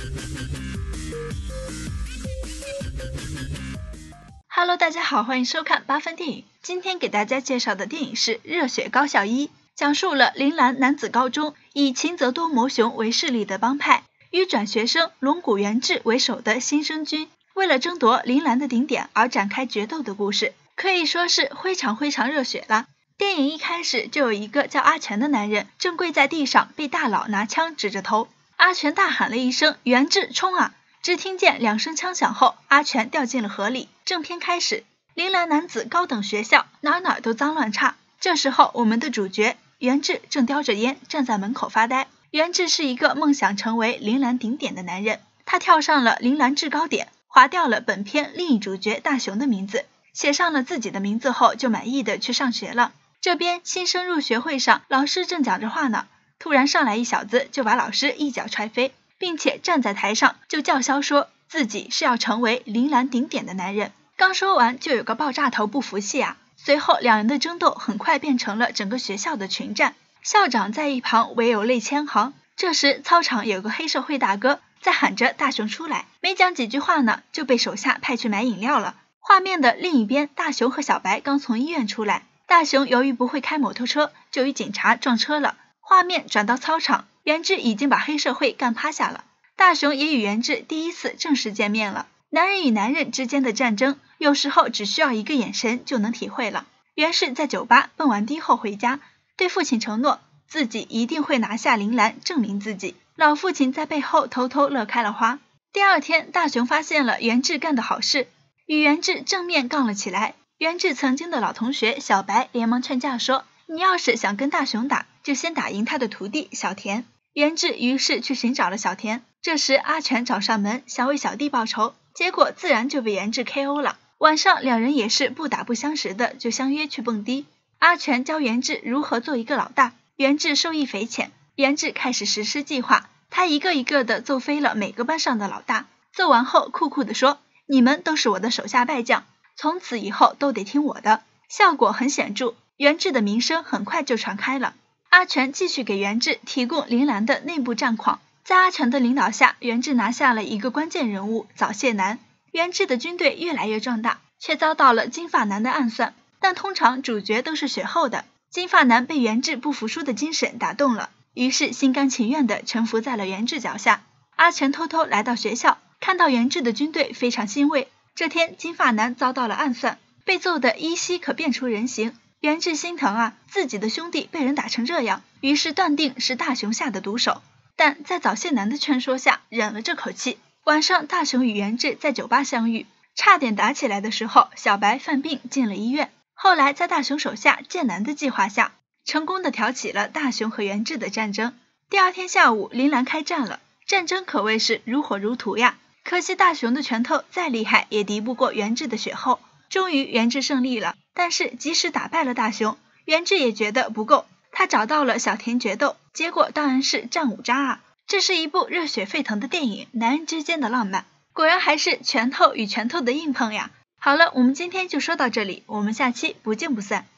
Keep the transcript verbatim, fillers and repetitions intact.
Hello， 大家好，欢迎收看八分电影。今天给大家介绍的电影是《热血高校一》，讲述了铃兰男子高中以秦泽多摩雄为势力的帮派与转学生龙谷元志为首的新生军，为了争夺铃兰的顶点而展开决斗的故事，可以说是非常非常热血了。电影一开始就有一个叫阿全的男人正跪在地上，被大佬拿枪指着头，阿全大喊了一声元志冲啊！只听见两声枪响后，阿全掉进了河里。正片开始，铃兰男子高等学校哪哪都脏乱差。这时候我们的主角元志正叼着烟站在门口发呆。元志是一个梦想成为铃兰顶点的男人，他跳上了铃兰制高点，划掉了本片另一主角大雄的名字，写上了自己的名字后就满意的去上学了。这边新生入学会上，老师正讲着话呢，突然上来一小子就把老师一脚踹飞，并且站在台上就叫嚣说自己是要成为铃兰顶点的男人。刚说完就有个爆炸头不服气啊，随后两人的争斗很快变成了整个学校的群战，校长在一旁唯有泪千行。这时操场有个黑社会大哥在喊着大雄出来，没讲几句话呢就被手下派去买饮料了。画面的另一边，大雄和小白刚从医院出来，大雄由于不会开摩托车，就与警察撞车了。画面转到操场，元志已经把黑社会干趴下了，大雄也与元志第一次正式见面了。男人与男人之间的战争有时候只需要一个眼神就能体会了。元氏在酒吧蹦完迪后回家，对父亲承诺自己一定会拿下铃兰，证明自己。老父亲在背后偷偷乐开了花。第二天，大雄发现了元志干的好事，与元志正面杠了起来。元志曾经的老同学小白连忙劝架说，你要是想跟大雄打，就先打赢他的徒弟小田。元志于是去寻找了小田。这时阿全找上门想为小弟报仇，结果自然就被元志 K O 了。晚上两人也是不打不相识的，就相约去蹦迪。阿全教元志如何做一个老大，元志受益匪浅。元志开始实施计划，他一个一个的揍飞了每个班上的老大，揍完后酷酷的说，你们都是我的手下败将，从此以后都得听我的。效果很显著，元志的名声很快就传开了。阿全继续给元志提供铃兰的内部战况，在阿全的领导下，元志拿下了一个关键人物早泄男。元志的军队越来越壮大，却遭到了金发男的暗算，但通常主角都是血厚的。金发男被元志不服输的精神打动了，于是心甘情愿地臣服在了元志脚下。阿全偷偷来到学校，看到元志的军队非常欣慰。这天金发男遭到了暗算，被揍得依稀可辨出人形。元志心疼啊，自己的兄弟被人打成这样，于是断定是大雄下的毒手，但在早泄男的劝说下忍了这口气。晚上大雄与元志在酒吧相遇，差点打起来的时候，小白犯病进了医院。后来在大雄手下剑南的计划下，成功的挑起了大雄和元志的战争。第二天下午，铃兰开战了，战争可谓是如火如荼呀。可惜大雄的拳头再厉害也敌不过元志的血厚。终于元志胜利了，但是即使打败了大雄，元志也觉得不够，他找到了小田决斗，结果当然是战五渣啊。这是一部热血沸腾的电影，男人之间的浪漫，果然还是拳头与拳头的硬碰呀。好了，我们今天就说到这里，我们下期不见不散。